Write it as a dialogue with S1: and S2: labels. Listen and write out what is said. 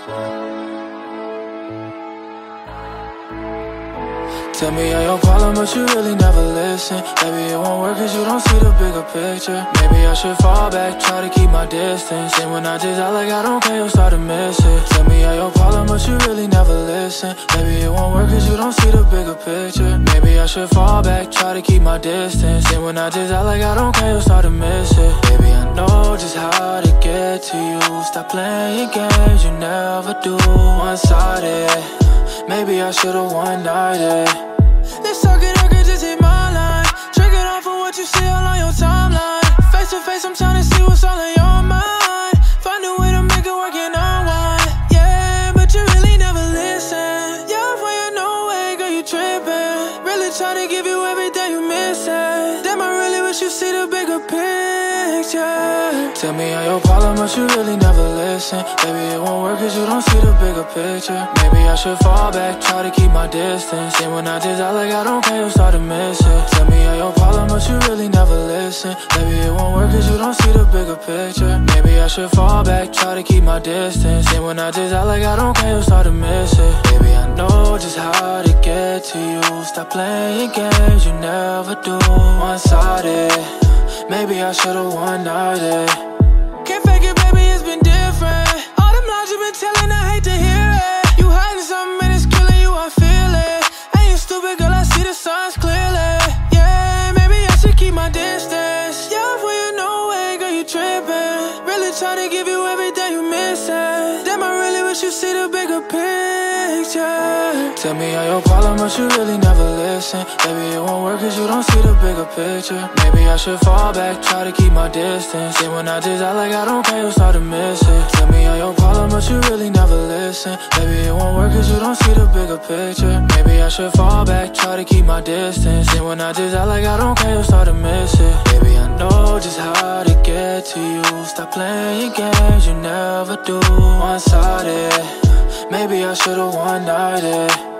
S1: Tell me all your problem, but you really never listen. Maybe it won't work cause you don't see the bigger picture. Maybe I should fall back, try to keep my distance. And when I just act like I don't care, you'll start to miss it. Tell me all your problem, but you really never listen. Maybe it won't work cause you don't see the bigger picture. Maybe I should fall back, try to keep my distance. And when I just act like I don't care, you'll start to miss it. Baby, I know just how to get to you. Stop playing games, you never do. One-sided, maybe I should've one-nighted. Let's talk it, I could just hit my line. Drink it off of what you see all on your timeline. Face to face, I'm trying to see what's all in your mind. Find a way to make it work and unwind. Yeah, but you really never listen. Yeah, when you know it, girl, you tripping. Really trying to give you everything you missing. Damn, I really wish you see the bigger picture. Tell me all your problem, but you really never listen. Baby, it won't work cause you don't see the bigger picture. Maybe I should fall back, try to keep my distance. And when I just act like I don't care, you'll start to miss it. Tell me all your problem, but you really never listen. Maybe it won't work cause you don't see the bigger picture. Maybe I should fall back, try to keep my distance. And when I just act like I don't care, you'll start to miss it. Baby, I know just how to get to you. Stop playing games, you never do. One-sided, maybe I should've one-nighted. Can't fake it, baby, it's been different. All them lies you've been telling, I hate to hear it. You hiding something and it's killing you, I feel it. Ain't you stupid, girl, I see the signs clearly. Yeah, maybe I should keep my distance. Yeah, when you know it, girl, you tripping. Really trying to give you everything you missing. Damn, I really wish you see the bigger picture. Tell me all your problem, but you really never listen. Baby, it won't work cause you don't see the bigger picture. Maybe I should fall back, try to keep my distance. And when I just act like I don't care, you'll start to miss it. Tell me all your problem, but you really never listen. Maybe it won't work cause you don't see the bigger picture. Maybe I should fall back, try to keep my distance. And when I just act like I don't care, you'll start to miss it. Baby, I know just how to get to you. Stop playing games, you never do. One-sided, maybe I should've one-nighted.